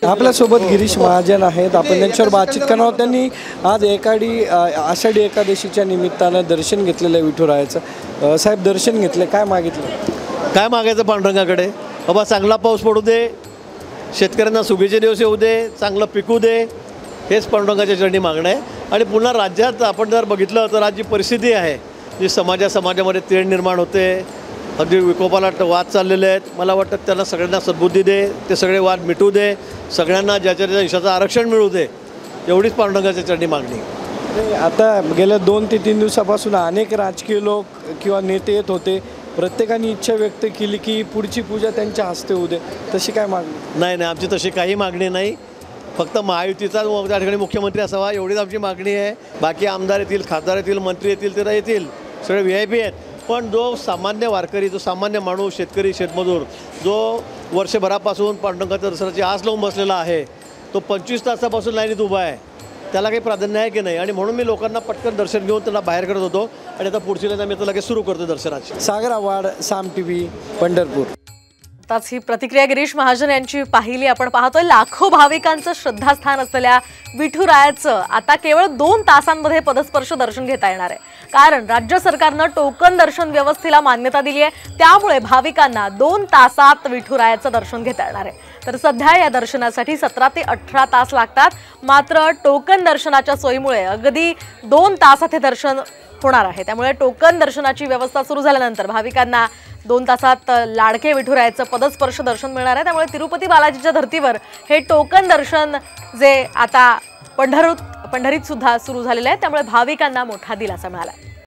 आपल्यासोबत गिरीश महाजन आहेत, आपण त्यांच्यावर बातचीत करणार आहोत। त्यांनी आज आषाढी एकादशीच्या निमित्तानं दर्शन घेतलेलं आहे विठुरायाचं। साहेब दर्शन घेतले, काय मागितलं? काय मागायचं पांडुरंगाकडे? बाबा चांगला पाऊस पडू दे, शेतकऱ्यांना सुगीचे दिवस येऊ दे, चांगलं पिकू दे, हेच पांडुरंगाच्या चरणी मागणं आहे। आणि पुन्हा राज्यात आपण जर बघितलं तर आज जी परिस्थिती आहे, जी समाजामध्ये तेढ निर्माण होते, अगदी विकोपाला वाद चाललेले आहेत, मला वाटतं त्याला सगळ्यांना सद्बुद्धी दे, ते सगळे वाद मिटू दे, सगळ्यांना ज्याच्या हिशाचं आरक्षण मिळू दे, एवढीच पांडुरंगाच्या चरणी मागणी। आता गेल्या 2 ते 3 दिवसापासून अनेक राजकीय लोक किंवा नेते येत होते, प्रत्येकाने इच्छा व्यक्त केली की पुढची पूजा त्यांच्या हस्ते होऊ दे, तशी काय मागणी? नाही, आमची तशी काही मागणी नाही। फक्त महायुतीचा त्या ठिकाणी मुख्यमंत्री असावा एवढीच आमची मागणी आहे। बाकी आमदार येतील, खासदार येतील, मंत्री येतील, ते येतील, सगळे VIP आहेत। पण जो सामान्य वारकरी, जो सामान्य माणूस, शेतकरी, शेतमजूर, जो वर्षभरापासून पांडुरंगाच्या दर्शनाची आस लावून बसलेला आहे, तो 25 तासापासून लाईनीत उभा आहे, त्याला काही प्राधान्य आहे की नाही? आणि म्हणून मी लोकांना पटकन दर्शन घेऊन त्यांना बाहेर करत होतो आणि आता पुढची लाईन मी आता लगेच सुरू करतो दर्शनाची। सागर आव्हाड, साम TV, पंढरपूर। आताच ही प्रतिक्रिया गिरीश महाजन यांची पाहिली आपण। पाहतोय लाखो भाविकांचं श्रद्धास्थान असलेल्या विठुरायाचं आता केवळ 2 तासांमध्ये पदस्पर्श दर्शन घेता येणार आहे, कारण राज्य सरकारनं टोकन दर्शन व्यवस्थेला मान्यता दिली आहे। त्यामुळे भाविकांना 2 तासात विठुरायाचं दर्शन घेता येणार आहे। तर सध्या या दर्शनासाठी 17 ते 18 तास लागतात, मात्र टोकन दर्शनाच्या सोयीमुळे अगदी 2 तासात हे दर्शन होणार आहे। त्यामुळे टोकन दर्शनाची व्यवस्था सुरू झाल्यानंतर भाविकांना 2 तासात लाडके विठुरायाचं पदस्पर्श दर्शन मिळणार आहे। त्यामुळे तिरुपती बालाजीच्या धर्तीवर हे टोकन दर्शन जे आता पंढरीत सुद्धा सुरू झालेलं आहे, त्यामुळे भाविकांना मोठा दिलासा मिळाला आहे।